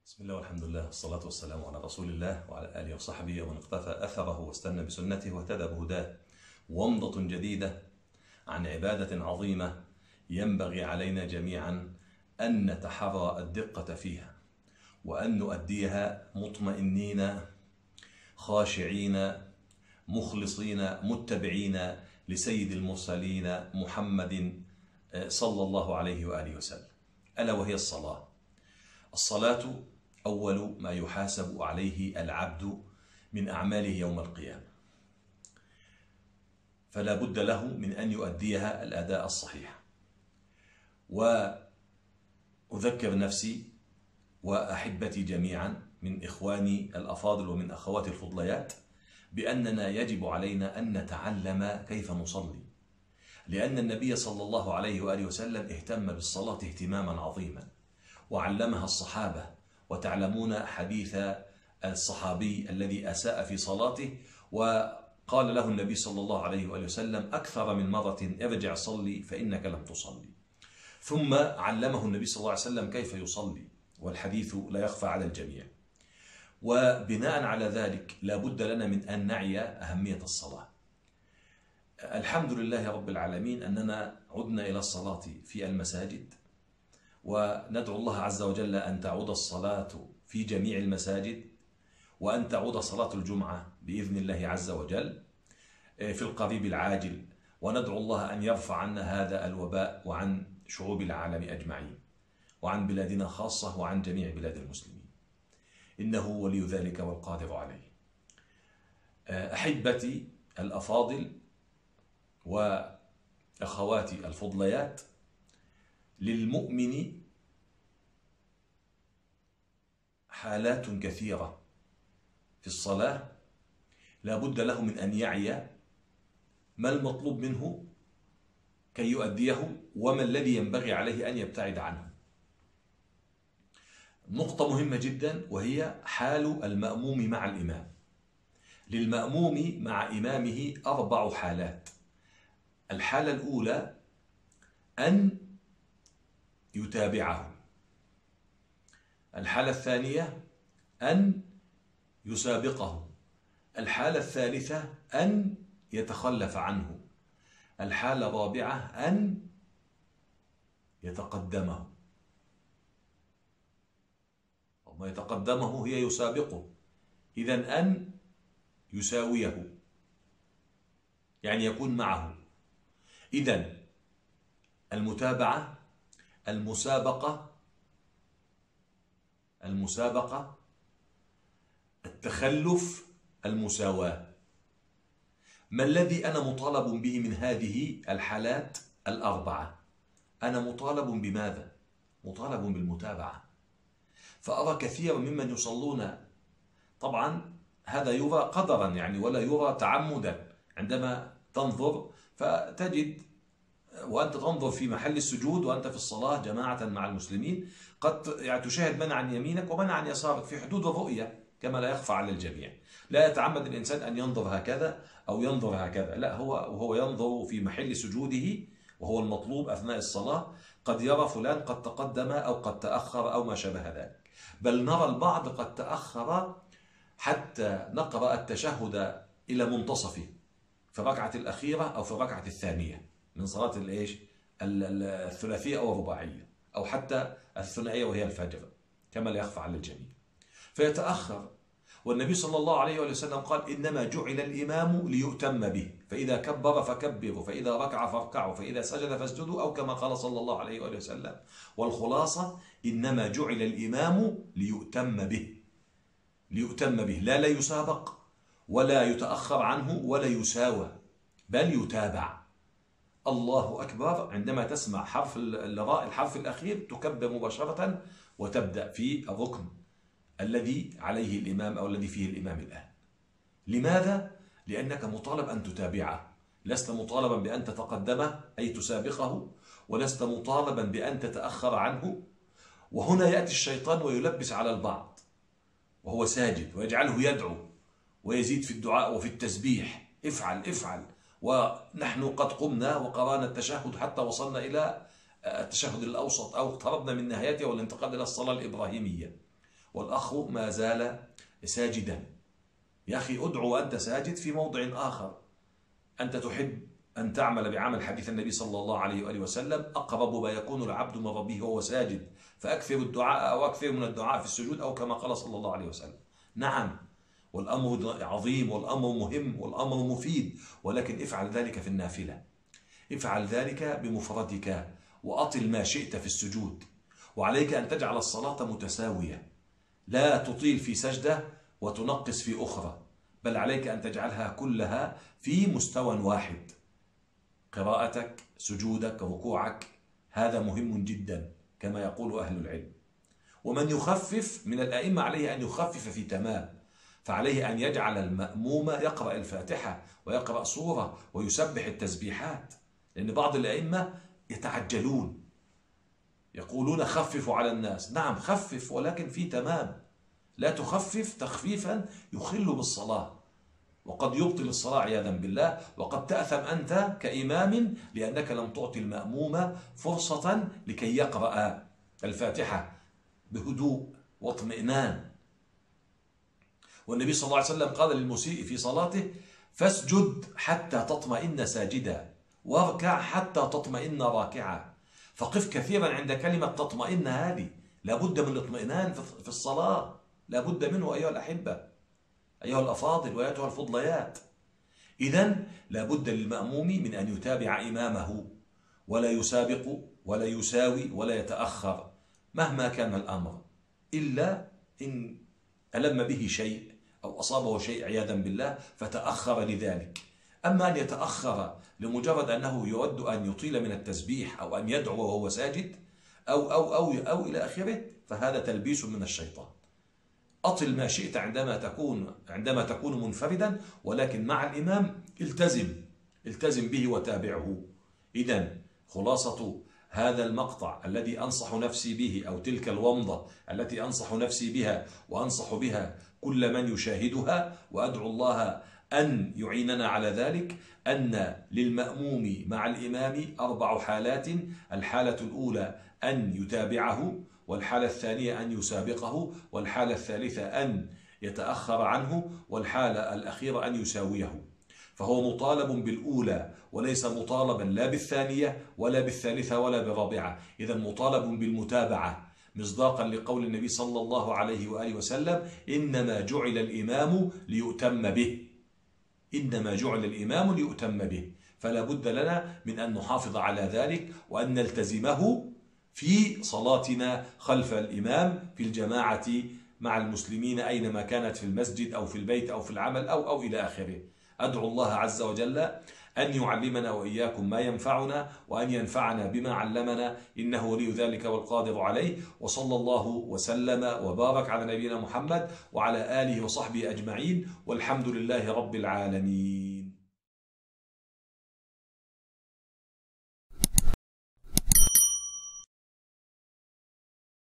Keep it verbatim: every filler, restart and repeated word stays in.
بسم الله والحمد لله والصلاة والسلام على رسول الله وعلى آله وصحبه ومن اقتفى أثره واستنى بسنته واهتدى بهداه. ومضة جديدة عن عبادة عظيمة ينبغي علينا جميعا أن نتحرى الدقة فيها وأن نؤديها مطمئنين خاشعين مخلصين متبعين لسيد المرسلين محمد صلى الله عليه وآله وسلم، ألا وهي الصلاة. الصلاة أول ما يحاسب عليه العبد من أعماله يوم القيامة، فلا بد له من أن يؤديها الأداء الصحيح. وأذكر نفسي وأحبتي جميعا من إخواني الأفاضل ومن أخواتي الفضليات بأننا يجب علينا أن نتعلم كيف نصلي، لأن النبي صلى الله عليه وآله وسلم اهتم بالصلاة اهتماما عظيما وعلمها الصحابة. وتعلمون حديث الصحابي الذي أساء في صلاته وقال له النبي صلى الله عليه وآله وسلم أكثر من مرة: ارجع صلي فإنك لم تصلي. ثم علمه النبي صلى الله عليه وسلم كيف يصلي، والحديث لا يخفى على الجميع. وبناء على ذلك لا بد لنا من أن نعي أهمية الصلاة. الحمد لله رب العالمين أننا عدنا إلى الصلاة في المساجد، وندعو الله عز وجل أن تعود الصلاة في جميع المساجد، وأن تعود صلاة الجمعة بإذن الله عز وجل في القريب العاجل، وندعو الله أن يرفع عنا هذا الوباء وعن شعوب العالم أجمعين، وعن بلادنا خاصة، وعن جميع بلاد المسلمين، إنه ولي ذلك والقادر عليه. أحبتي الأفاضل وأخواتي الفضليات، للمؤمن حالات كثيرة في الصلاة لا بد له من أن يعي ما المطلوب منه كي يؤديه، وما الذي ينبغي عليه أن يبتعد عنه. نقطة مهمة جدا وهي حال المأموم مع الإمام. للمأموم مع إمامه أربع حالات. الحالة الأولى أن يتابعه. الحالة الثانية أن يسابقه. الحالة الثالثة أن يتخلف عنه. الحالة الرابعة أن يتقدمه. وما يتقدمه هي يسابقه، إذن أن يساويه يعني يكون معه. إذن المتابعة، المسابقة المسابقة التخلف، المساواة. ما الذي أنا مطالب به من هذه الحالات الأربعة؟ أنا مطالب بماذا؟ مطالب بالمتابعة. فأرى كثيرا ممن يصلون، طبعا هذا يرى قدرا يعني ولا يرى تعمدا، عندما تنظر فتجد وأنت تنظر في محل السجود وأنت في الصلاة جماعة مع المسلمين قد يعني تشاهد من عن يمينك ومن عن يسارك في حدود الرؤية كما لا يخفى على الجميع. لا يتعمد الإنسان أن ينظر هكذا أو ينظر هكذا، لا، هو وهو ينظر في محل سجوده وهو المطلوب أثناء الصلاة قد يرى فلان قد تقدم أو قد تأخر أو ما شابه ذلك. بل نرى البعض قد تأخر حتى نقرأ التشهد إلى منتصفه في الركعة الأخيرة أو في الركعة الثانية من صلاة الإيش الثلاثية أو الرباعية أو حتى الثنائية وهي الفجر كما لا يخفى على الجميع، فيتأخر. والنبي صلى الله عليه وسلم قال: إنما جعل الإمام ليؤتم به، فإذا كبر فكبروا، فإذا ركع فاركعوا، فإذا سجد فاسجدوا، أو كما قال صلى الله عليه وسلم. والخلاصة: إنما جعل الإمام ليؤتم به، ليؤتم به، لا لا يسابق ولا يتأخر عنه ولا يساوى، بل يتابع. الله أكبر، عندما تسمع حرف الراء الحرف الأخير تكبر مباشرة وتبدأ في الركن الذي عليه الإمام أو الذي فيه الإمام الآن. لماذا؟ لأنك مطالب أن تتابعه، لست مطالبا بأن تتقدمه أي تسابقه، ولست مطالبا بأن تتأخر عنه. وهنا يأتي الشيطان ويلبس على البعض وهو ساجد ويجعله يدعو ويزيد في الدعاء وفي التسبيح: افعل افعل، ونحن قد قمنا وقرانا التشهد حتى وصلنا إلى التشهد الأوسط أو اقتربنا من نهايته والانتقال إلى الصلاة الإبراهيمية، والأخ ما زال ساجدا. يا أخي ادعو وأنت ساجد في موضع آخر. أنت تحب أن تعمل بعمل حديث النبي صلى الله عليه وآله وسلم: أقرب ما يكون العبد من ربه وهو ساجد فأكثر الدعاء أو أكثر من الدعاء في السجود، أو كما قال صلى الله عليه وسلم. نعم، والأمر عظيم والأمر مهم والأمر مفيد، ولكن افعل ذلك في النافلة، افعل ذلك بمفردك، وأطل ما شئت في السجود. وعليك أن تجعل الصلاة متساوية، لا تطيل في سجدة وتنقص في أخرى، بل عليك أن تجعلها كلها في مستوى واحد. قراءتك، سجودك، ركوعك، هذا مهم جدا كما يقول أهل العلم. ومن يخفف من الأئمة عليه أن يخفف في تمام، فعليه أن يجعل المأموم يقرأ الفاتحة ويقرأ سورة ويسبح التسبيحات، لأن بعض الأئمة يتعجلون يقولون خففوا على الناس. نعم خفف، ولكن في تمام، لا تخفف تخفيفا يخل بالصلاة وقد يبطل الصلاة عياذا بالله، وقد تأثم أنت كإمام لأنك لم تعطي المأموم فرصة لكي يقرأ الفاتحة بهدوء واطمئنان. والنبي صلى الله عليه وسلم قال للمسيء في صلاته: فاسجد حتى تطمئن ساجدا، واركع حتى تطمئن راكعا. فقف كثيرا عند كلمة تطمئن هذه، لابد من الاطمئنان في الصلاة، لابد منه أيها الأحبة، أيها الأفاضل وأيتها الفضليات. إذن لابد للمأموم من أن يتابع إمامه، ولا يسابق ولا يساوي ولا يتأخر مهما كان الأمر، إلا إن ألم به شيء أو أصابه شيء عياذا بالله فتأخر لذلك. أما أن يتأخر لمجرد أنه يود أن يطيل من التسبيح أو أن يدعو وهو ساجد أو أو أو أو إلى آخره، فهذا تلبيس من الشيطان. أطل ما شئت عندما تكون عندما تكون منفردا، ولكن مع الإمام التزم التزم به وتابعه. إذن خلاصة هذا المقطع الذي أنصح نفسي به، أو تلك الومضة التي أنصح نفسي بها وأنصح بها كل من يشاهدها، وأدعو الله أن يعيننا على ذلك، أن للمأموم مع الإمام أربع حالات: الحالة الأولى أن يتابعه، والحالة الثانية أن يسابقه، والحالة الثالثة أن يتأخر عنه، والحالة الأخيرة أن يساويه. فهو مطالب بالأولى وليس مطالبا لا بالثانية ولا بالثالثة ولا بالرابعة. إذا مطالب بالمتابعة، مصداقا لقول النبي صلى الله عليه وآله وسلم: إنما جعل الإمام ليؤتم به، إنما جعل الإمام ليؤتم به. فلا بد لنا من أن نحافظ على ذلك وأن نلتزمه في صلاتنا خلف الإمام في الجماعة مع المسلمين أينما كانت، في المسجد أو في البيت أو في العمل أو أو إلى آخره. أدعو الله عز وجل أن يعلمنا وإياكم ما ينفعنا، وأن ينفعنا بما علمنا، إنه ولي ذلك والقادر عليه. وصلى الله وسلم وبارك على نبينا محمد وعلى آله وصحبه أجمعين، والحمد لله رب العالمين.